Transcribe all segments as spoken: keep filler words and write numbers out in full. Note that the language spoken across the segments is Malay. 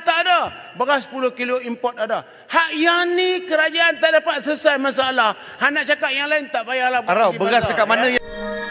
tak ada. Beras sepuluh kilo import ada. Hak yang ni kerajaan tak dapat selesai masalah. Hak nak cakap yang lain tak payahlah. Arau, beras dekat mana yang...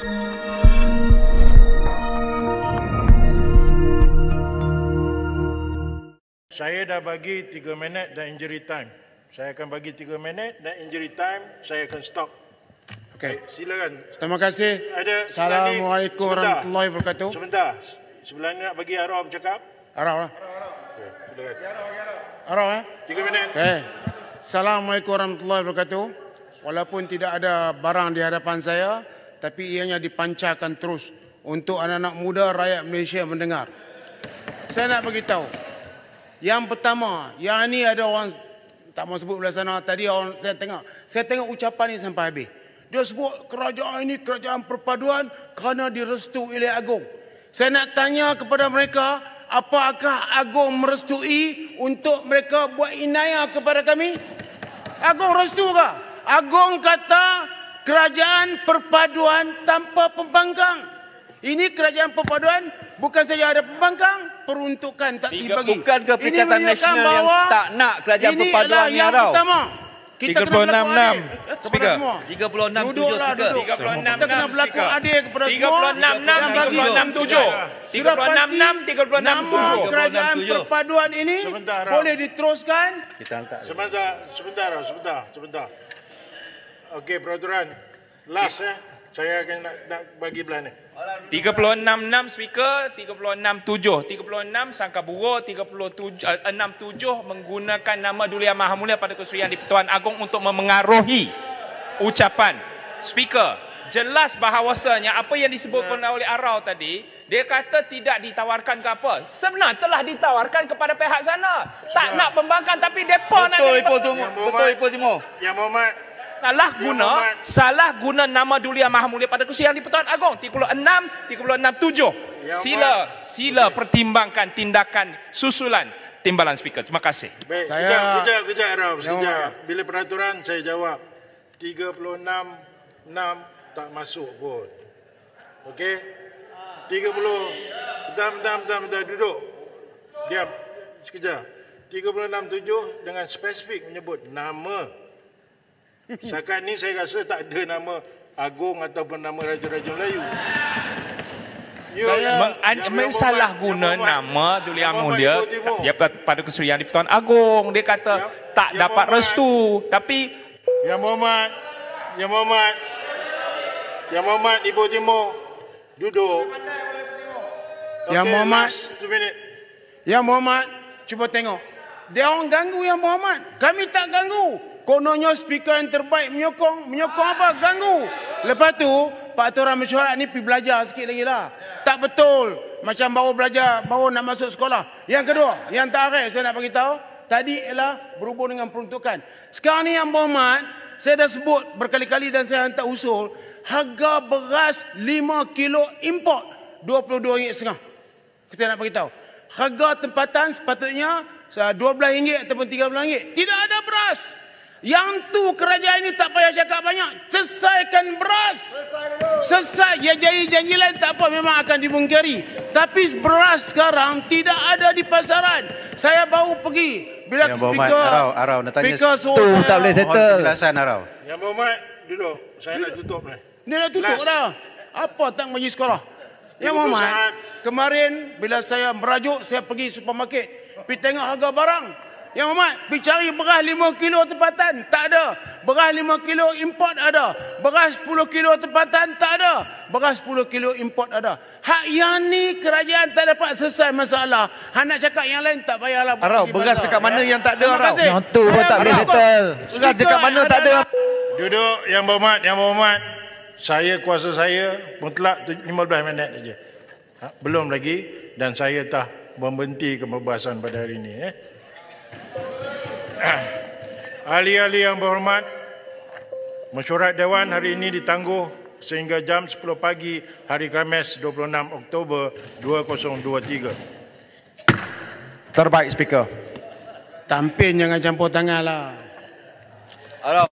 Saya dah bagi tiga minit dan injury time. Saya akan bagi tiga minit dan injury time. Saya akan stop. Okey. Silakan. Terima kasih. Ada Assalamualaikum warahmatullahi wabarakatuh. Sebentar. Sebelah ni nak bagi Arau bercakap. Arau lah. Okay, silakan. Arau eh. Tiga minit. Okey. Assalamualaikum warahmatullahi wabarakatuh. Walaupun tidak ada barang di hadapan saya, tapi ianya dipancarkan terus untuk anak-anak muda rakyat Malaysia mendengar. Saya nak beritahu. Yang pertama, yang ni ada orang tak mau sebut belah sana. Tadi orang saya tengok, saya tengok ucapan ni sampai habis. Dia sebut kerajaan ini kerajaan perpaduan kerana direstui oleh Agong. Saya nak tanya kepada mereka, apakah Agong merestui untuk mereka buat inayah kepada kami? Agong restu ke? Agong kata kerajaan perpaduan tanpa pembangkang. Ini kerajaan perpaduan bukan saja ada pembangkang, peruntukan tak dibagi. Bukan ke Perikatan Nasional yang tak nak kerajaan perpaduan ni, Arau? Kita kena berlaku adil kepada semua. tiga puluh enam tujuh Duduklah, duduk. tiga puluh enam Kita kena berlaku adil kepada semua. tiga puluh enam enam, tiga puluh enam tujuh. tiga puluh enam enam, tiga puluh enam tujuh. Nama kerajaan perpaduan ini Sebentar, boleh diteruskan. Kita hantar. Sebentar, sebentar, sebentar, sebentar. Okey, peraturan. Last eh. Saya akan nak, nak bagi belah ni. tiga puluh enam enam speaker, tiga puluh enam tujuh, tiga puluh enam sangka buruk, tiga puluh enam tujuh menggunakan nama Duli Yang Maha Mulia pada Kesulian di-Pertuan Agong untuk memengaruhi ucapan speaker. Jelas bahawasanya apa yang disebutkan oleh Arau tadi, dia kata tidak ditawarkan ke apa. Sebenarnya telah ditawarkan kepada pihak sana. Tak nak pembangkang tapi depa nak Betul, jadi Ipoh Timur. Betul, Ipoh Timur. Yang Muhammad. salah guna salah guna nama Duli Yang Maha Mulia pada Kesulian di-Pertuan Agong tiga puluh enam tiga puluh enam tujuh. Sila sila pertimbangkan tindakan susulan timbalan speaker. Terima kasih. Baik, Saya- kejap, kejap, kejap, Arau. Yang Sekejap. Muhammad. Bila peraturan, saya jawab. tiga puluh enam enam tak masuk pun. Okey? tiga puluh. Bentar, bentar, bentar, bentar. Duduk. Diam. Sekejap. tiga puluh enam tujuh dengan spesifik menyebut nama. Setakat ni saya rasa tak ada nama Agong ataupun nama Raja-Raja Melayu. You, Saya- Meng, Yang mensalah Muhammad, guna Yang Muhammad, nama Duli Yang Yang Mulia Muhammad Ipoh Timur. ya, pada Kesulian di-Pertuan Agong. Dia kata Yang- tak Yang dapat Muhammad- restu. Tapi Yang Muhammad, Yang Muhammad, Yang Muhammad Ipoh Timur, duduk. Yang Okey, Muhammad- last two minute. Yang Muhammad, cuba tengok. Dia orang ganggu Yang Muhammad. Kami tak ganggu. Kononnya speaker yang terbaik menyokong. Menyokong apa? Ganggu. Lepas tu, Pak Aturan Mesyuarat ni pergi belajar sikit lagi lah. Tak betul. Macam baru belajar, baru nak masuk sekolah. Yang kedua, yang terakhir saya nak beritahu. Tadi ialah berhubung dengan peruntukan. Sekarang ni Yang Muhammad, saya dah sebut berkali-kali dan saya hantar usul. Harga beras lima kilo import dua puluh dua ringgit setengah. Saya nak beritahu. Harga tempatan sepatutnya dua belas ringgit ataupun tiga belas ringgit. Tidak ada beras. Yang tu kerajaan ini tak payah cakap banyak. Selesaikan beras. Selesai. Ya janji-janji lain tak apa, memang akan dimungkiri. Tapi beras sekarang tidak ada di pasaran. Saya baru pergi. Bila Yang Muhammad, speaker, Arau, Arau nak tanya speaker tu suruh saya- tak boleh Mohon settle. penjelasan, Arau. Yang Muhammad, duduk. Saya nak tutup ni. Dia dah tutup Last. dah. Apa tak pergi sekolah? Yang tiga puluh Muhammad, saat. kemarin bila saya merajuk, saya pergi supermarket. Pergi tengok harga barang. Yang Muhammad, pergi cari beras lima kilo tempatan. Tak ada. Beras lima kilo import ada. Beras sepuluh kilo tempatan tak ada. Beras sepuluh kilo import ada. Hak yang ni kerajaan tak dapat selesai masalah. Hak nak cakap yang lain tak payahlah. buat Arau, pergi beras pasar. dekat mana yang tak ada, Terima Arau? kasih. Yang tu pun Saya tak boleh berapa? settle. Beras Speaker dekat mana tak ada. adalah- Duduk, Yang Muhammad, Yang Muhammad. Saya, kuasa saya, mutlak lima belas minit saja. Ha, belum lagi. Dan saya tak memberhentikan pembahasan pada hari ini. Eh. Ahli-ahli yang berhormat, mesyuarat Dewan hari ini ditangguh sehingga jam sepuluh pagi hari Khamis dua puluh enam Oktober dua ribu dua puluh tiga. Terbaik, speaker. Tampin jangan campur tangan lah. Arau.